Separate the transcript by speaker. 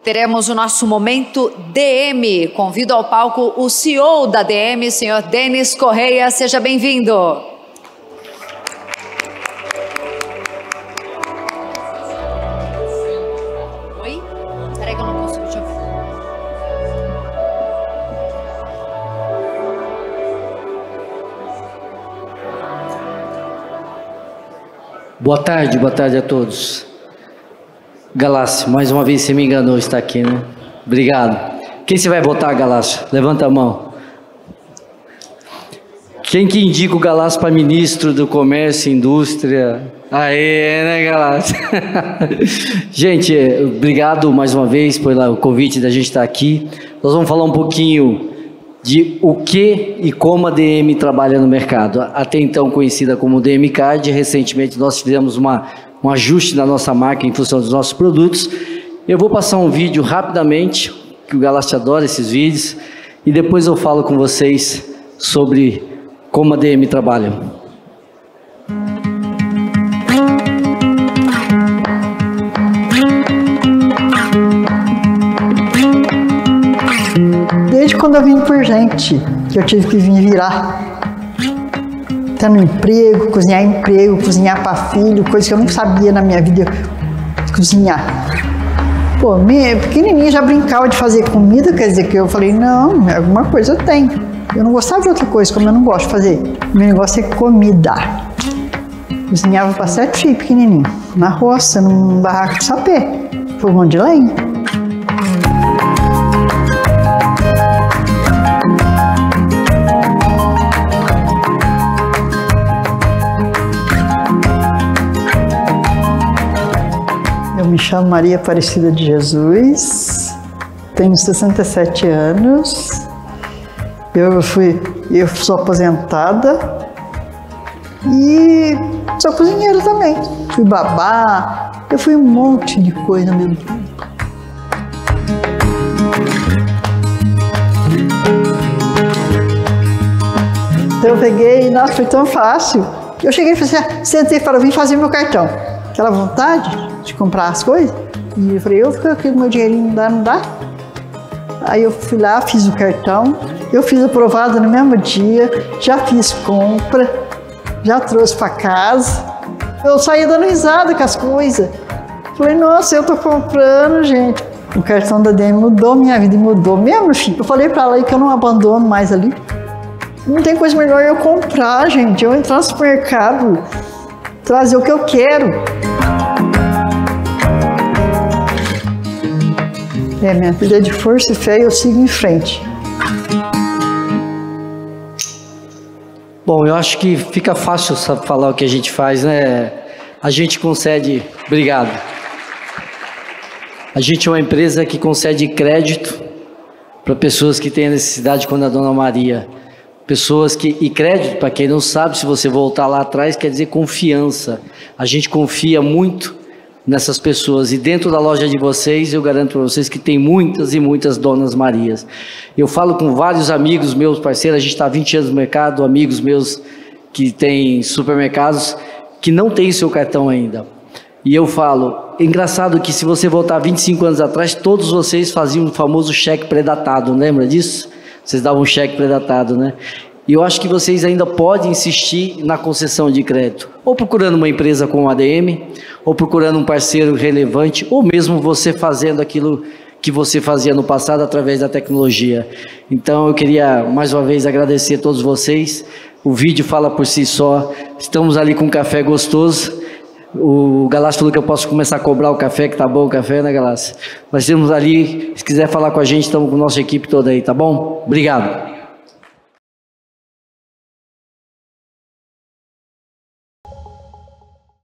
Speaker 1: Teremos o nosso momento DM. Convido ao palco o CEO da DM, senhor Denis Correia. Seja bem-vindo. Oi? Peraí que eu não consigo te ouvir.
Speaker 2: Boa tarde a todos. Galácio, mais uma vez você me enganou, está aqui, né? Obrigado. Quem você vai votar, Galácio? Levanta a mão. Quem que indica o Galácio para ministro do Comércio e Indústria? Aê, né, Galácio? Gente, obrigado mais uma vez pelo convite da gente estar aqui. Nós vamos falar um pouquinho de o que e como a DM trabalha no mercado. Até então conhecida como DM Card, recentemente nós fizemos um ajuste na nossa marca em função dos nossos produtos. Eu vou passar um vídeo rapidamente, que o Galácio adora esses vídeos, e depois eu falo com vocês sobre como a DM trabalha.
Speaker 3: Desde quando eu vim por gente, que eu tive que vir virar. Tendo emprego, cozinhar para filho, coisa que eu não sabia na minha vida cozinhar. Pô, pequenininha já brincava de fazer comida, quer dizer que eu falei, não, alguma coisa eu tenho. Eu não gostava de outra coisa, como eu não gosto de fazer. Meu negócio é comida. Cozinhava para 7 filhos pequenininhos, na roça, num barraco de sapé, fogão de lenha. Eu me chamo Maria Aparecida de Jesus, tenho 67 anos, eu sou aposentada e sou cozinheira também. Fui babá, eu fui um monte de coisa ao mesmo tempo. Então eu peguei, nossa, foi tão fácil. Eu cheguei e falei assim, sentei para vir fazer meu cartão. Aquela vontade de comprar as coisas. E eu falei, eu fico aqui com meu dinheirinho, não dá? Aí eu fui lá, fiz o cartão, eu fiz aprovado no mesmo dia, já fiz compra, já trouxe para casa. Eu saía dando risada com as coisas. Falei, nossa, eu tô comprando, gente. O cartão da DM mudou minha vida e mudou mesmo, filho. Eu falei para ela aí que eu não abandono mais ali. Não tem coisa melhor eu comprar, gente. Eu entrar no supermercado, trazer o que eu quero. Minha vida é de força e fé e eu sigo em frente.
Speaker 2: Bom, eu acho que fica fácil falar o que a gente faz, né? A gente concede... Obrigado. A gente é uma empresa que concede crédito para pessoas que têm necessidade, como a Dona Maria. E crédito, para quem não sabe, se você voltar lá atrás, quer dizer confiança. A gente confia muito nessas pessoas, e dentro da loja de vocês, eu garanto para vocês que tem muitas e muitas Donas Marias. Eu falo com vários amigos meus, parceiros, a gente está há 20 anos no mercado, amigos meus que têm supermercados, que não têm seu cartão ainda. E eu falo, é engraçado que se você voltar 25 anos atrás, todos vocês faziam o famoso cheque pré-datado, lembra disso? Vocês davam um cheque pré-datado, né? E eu acho que vocês ainda podem insistir na concessão de crédito, ou procurando uma empresa como a ADM, ou procurando um parceiro relevante, ou mesmo você fazendo aquilo que você fazia no passado através da tecnologia. Então eu queria mais uma vez agradecer a todos vocês. O vídeo fala por si só. Estamos ali com um café gostoso. O Galácio falou que eu posso começar a cobrar o café, que tá bom o café, né, Galácio? Nós temos ali, se quiser falar com a gente, estamos com a nossa equipe toda aí, tá bom? Obrigado.